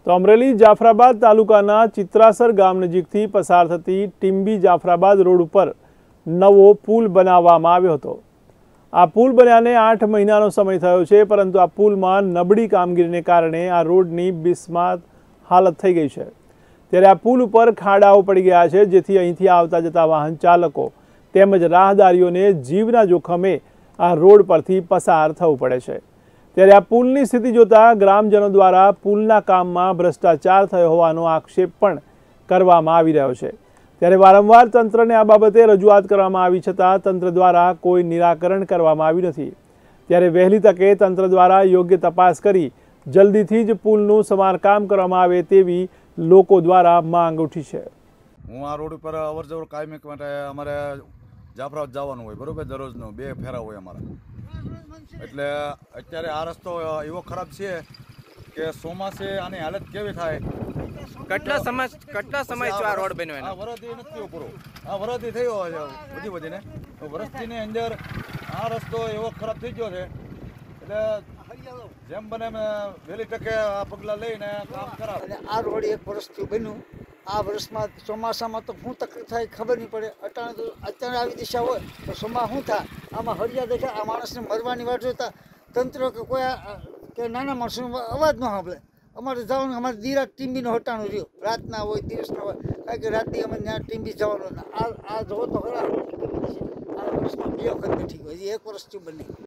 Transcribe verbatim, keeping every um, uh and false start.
તો અમરેલી જાફરાબાદ તાલુકાના ચિત્રાસર ગામ નજીકથી પસાર થતી ટીંબી જાફરાબાદ રોડ ઉપર નવો પુલ બનાવવામાં આવ્યો હતો। આ પુલ બન્યાને આઠ મહિનાનો સમય થયો છે, પરંતુ આ પુલમાં નબળી કામગીરીને કારણે આ રોડની બિસ્માત હાલત થઈ ગઈ છે। ત્યારે આ પુલ ઉપર ખાડાઓ પડી ગયા છે, જેથી અહીંથી આવતા જતા વાહન ચાલકો તેમજ રાહદારીઓને જીવના જોખમે આ રોડ પરથી પસાર થવું પડે છે। ત્યારે આ પુલની સ્થિતિ જોતા ગ્રામજનો દ્વારા પુલના કામમાં ભ્રષ્ટાચાર થયો હોવાનો આક્ષેપ પણ કરવામાં આવી રહ્યો છે। ત્યારે વારંવાર તંત્રને આ બાબતે રજૂઆત કરવામાં આવી છતાં તંત્ર દ્વારા કોઈ નિરાકરણ કરવામાં આવ્યું નથી। ત્યારે વહેલી તકે તંત્ર દ્વારા યોગ્ય તપાસ કરી જલ્દીથી જ પુલનું સમારકામ કરવામાં આવે તેવી લોકો દ્વારા માંગ ઉઠી છે। હું આ રોડ ઉપર અવર જવર કાયમી માટે અમારે જાફરાબાદ જવાનું હોય, બરોબર, દરરોજનો બે ફેરા હોય અમારા। એટલે અત્યારે આ રસ્તો એવો ખરાબ છે કે ચોમાસે આની હાલત કેવી થાય। કેટલા સમય કેટલા સમય છે આ રોડ બન્યો? આ વરસથી નથી પૂરો, આ વરસથી થયો છે બધી બધીને વરસથીની અંદર આ રસ્તો એવો ખરાબ થઈ ગયો છે। એટલે જેમ બને એમ વહેલી તકે આ પગલાં લઈને કામ કરાવે। અને આ રોડ એક વર્ષથી બન્યું, આ વર્ષમાં ચોમાસામાં તો શું તકલીફ થાય ખબર નહીં પડે। અટાણે તો અત્યારે આવી દિશા હોય તો ચોમાસા શું થાય? આમાં હળિયા દેખાય, આ માણસને મરવાની વાત જોતા તંત્ર કે કોઈ કે નાના માણસોનો અવાજ ન સાંભળે। અમારે જવાનું, અમારે દીરા ટીંબીનો હટાણું રહ્યો, રાતના હોય દિવસના હોય, કારણ કે રાતથી અમે ત્યાં ટીંબી જવાનું। આ આ જો તો ખરા આ વર્ષમાં બે વખત બેઠી હોય, એક વર્ષથી બની।